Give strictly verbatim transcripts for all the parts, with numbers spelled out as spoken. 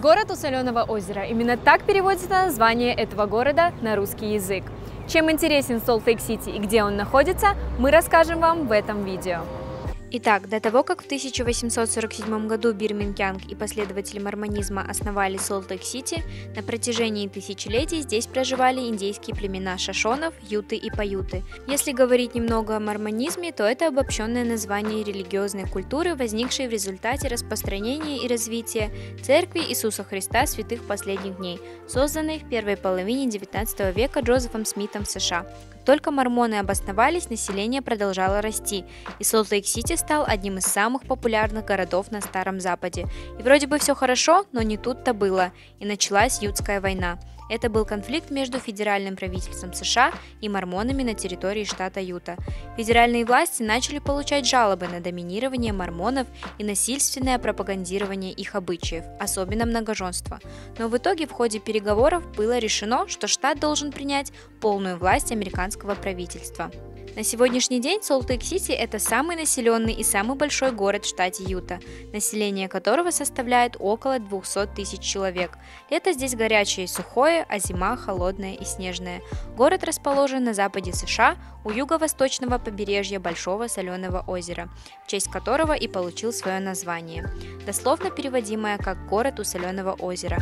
Город у соленого озера. Именно так переводится название этого города на русский язык. Чем интересен Солт-Лейк-Сити и где он находится, мы расскажем вам в этом видео. Итак, до того, как в тысяча восемьсот сорок седьмом году Бирмингем Янг и последователи мормонизма основали Солт-Лейк-Сити, на протяжении тысячелетий здесь проживали индейские племена Шошонов, Юты и Паюты. Если говорить немного о мормонизме, то это обобщенное название религиозной культуры, возникшей в результате распространения и развития Церкви Иисуса Христа святых последних дней, созданной в первой половине девятнадцатого века Джозефом Смитом в США. Только мормоны обосновались, население продолжало расти, и Солт-Лейк-Сити стал одним из самых популярных городов на Старом Западе. И вроде бы все хорошо, но не тут-то было, и началась Ютская война. Это был конфликт между федеральным правительством США и мормонами на территории штата Юта. Федеральные власти начали получать жалобы на доминирование мормонов и насильственное пропагандирование их обычаев, особенно многоженство. Но в итоге в ходе переговоров было решено, что штат должен принять полную власть американского правительства. На сегодняшний день Солт-Лейк-Сити – это самый населенный и самый большой город в штате Юта, население которого составляет около двухсот тысяч человек. Лето здесь горячее и сухое, а зима холодная и снежная. Город расположен на западе США, у юго-восточного побережья Большого соленого озера, в честь которого и получил свое название, дословно переводимое как «город у соленого озера».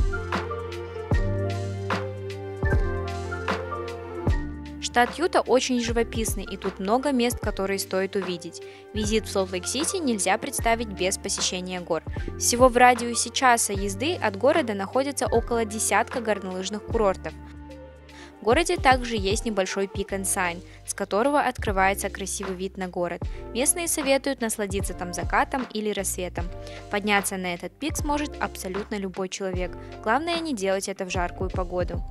Штат Юта очень живописный, и тут много мест, которые стоит увидеть. Визит в Солт-Лейк-Сити нельзя представить без посещения гор. Всего в радиусе часа езды от города находится около десятка горнолыжных курортов. В городе также есть небольшой Peak and Sign, с которого открывается красивый вид на город. Местные советуют насладиться там закатом или рассветом. Подняться на этот пик сможет абсолютно любой человек. Главное не делать это в жаркую погоду.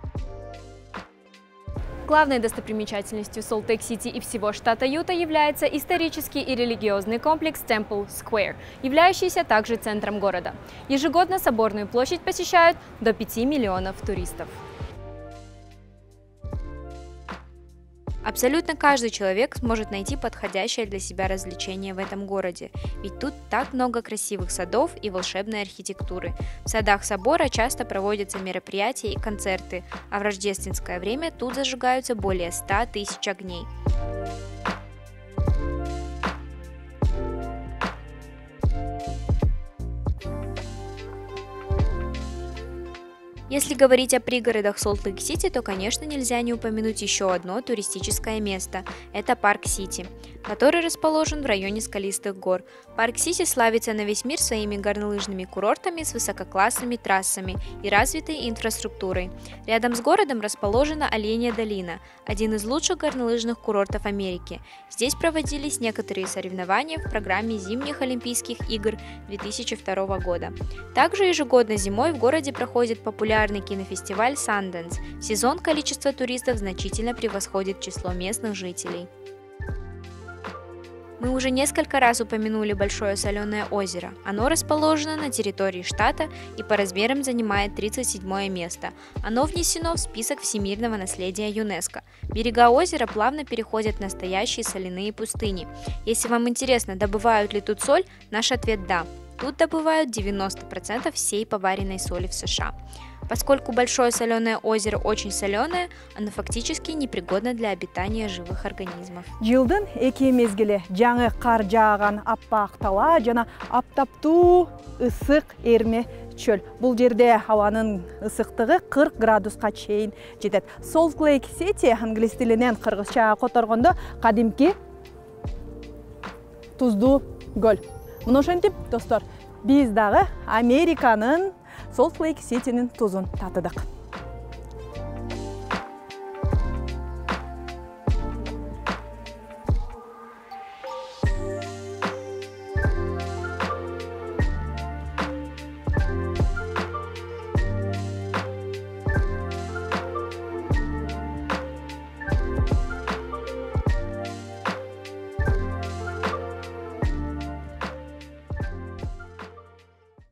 Главной достопримечательностью Солт-Лейк-Сити и всего штата Юта является исторический и религиозный комплекс Temple Square, являющийся также центром города. Ежегодно соборную площадь посещают до пяти миллионов туристов. Абсолютно каждый человек сможет найти подходящее для себя развлечение в этом городе, ведь тут так много красивых садов и волшебной архитектуры. В садах собора часто проводятся мероприятия и концерты, а в рождественское время тут зажигаются более ста тысяч огней. Если говорить о пригородах Солт-Лейк-Сити, то, конечно, нельзя не упомянуть еще одно туристическое место – это Парк-Сити, который расположен в районе скалистых гор. Парк-Сити славится на весь мир своими горнолыжными курортами с высококлассными трассами и развитой инфраструктурой. Рядом с городом расположена Оленья долина, один из лучших горнолыжных курортов Америки. Здесь проводились некоторые соревнования в программе зимних Олимпийских игр две тысячи второго года. Также ежегодно зимой в городе проходит популярный кинофестиваль Sundance. В сезон количество туристов значительно превосходит число местных жителей. Мы уже несколько раз упомянули Большое соленое озеро. Оно расположено на территории штата и по размерам занимает тридцать седьмое место. Оно внесено в список всемирного наследия ЮНЕСКО. Берега озера плавно переходят в настоящие соляные пустыни. Если вам интересно, добывают ли тут соль, наш ответ – да. Тут добывают девяносто процентов всей поваренной соли в США. Поскольку Большое соленое озеро очень соленое, оно фактически непригодно для обитания живых организмов. Жылдын эки мезгили жаңы кар жааган аппак тала жана аптаптуу ысык эрме чөл. Бул жерде абанын ысыктыгы кырк градуска чейин жетет. Солт-Лейк-Сити англис тилинен кыргызчага которгондо кадимки туздуу көл. Мына ошентип, достор, биз дагы Американын Солт-Лейк-Ситинин тузун татыдык.